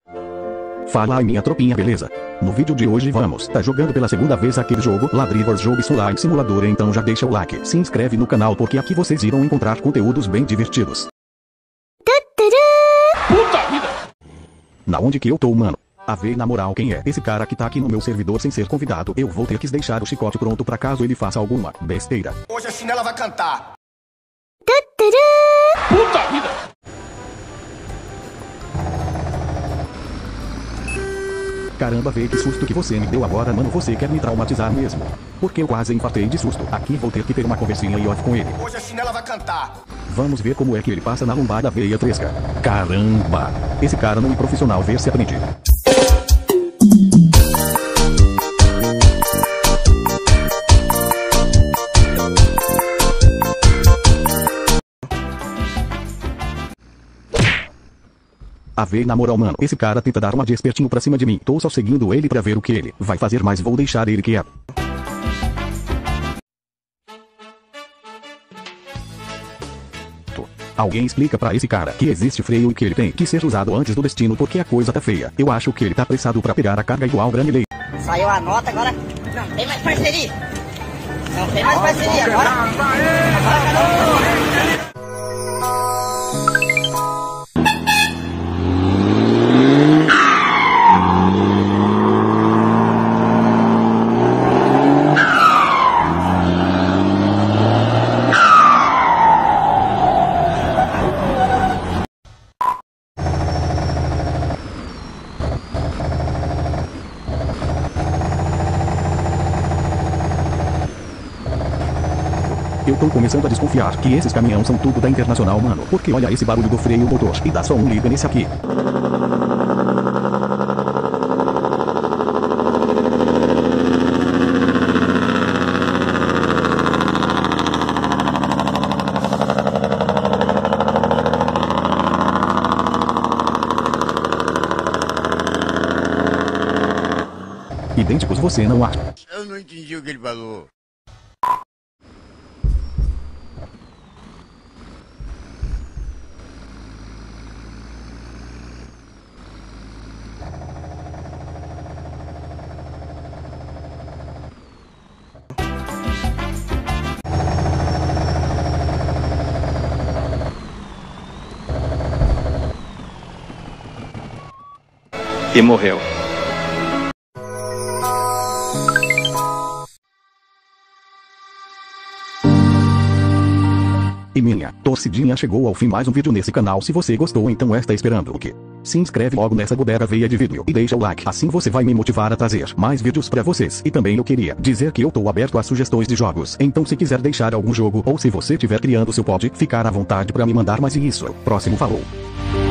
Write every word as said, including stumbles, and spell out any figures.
Fala aí minha tropinha, beleza? No vídeo de hoje vamos tá jogando pela segunda vez aquele jogo Ladrivers Jogo Slime Simulador, então já deixa o like, se inscreve no canal porque aqui vocês irão encontrar conteúdos bem divertidos. Puta vida! Na onde que eu tô, mano? A ver, na moral, quem é esse cara que tá aqui no meu servidor sem ser convidado? Eu vou ter que deixar o chicote pronto pra caso ele faça alguma besteira. Hoje a chinela vai cantar. Puta vida! Caramba, vê que susto que você me deu agora, mano, você quer me traumatizar mesmo? Porque eu quase infartei de susto. Aqui vou ter que ter uma conversinha e off com ele. Hoje a chinela vai cantar. Vamos ver como é que ele passa na lombada veia fresca. Caramba! Esse cara não é profissional, ver se aprende. A ver, na moral, mano, esse cara tenta dar uma de espertinho pra cima de mim. Tô só seguindo ele pra ver o que ele vai fazer, mas vou deixar ele quieto. Alguém explica pra esse cara que existe freio e que ele tem que ser usado antes do destino porque a coisa tá feia. Eu acho que ele tá apressado pra pegar a carga igual Granny Lei. Saiu a nota, agora não tem mais parceria. Não tem mais parceria, agora... agora... Eu tô começando a desconfiar que esses caminhões são tudo da Internacional, mano. Porque olha esse barulho do freio motor e dá só um liga nesse aqui. Idênticos, você não acha? Eu não entendi o que ele falou. E morreu. E minha torcidinha, chegou ao fim mais um vídeo nesse canal. Se você gostou, então está esperando o quê? Se inscreve logo nessa bodega veia de vídeo e deixa o like, assim você vai me motivar a trazer mais vídeos pra vocês. E também eu queria dizer que eu tô aberto a sugestões de jogos, então se quiser deixar algum jogo ou se você tiver criando seu, pode ficar à vontade pra me mandar mais. E isso, próximo, falou.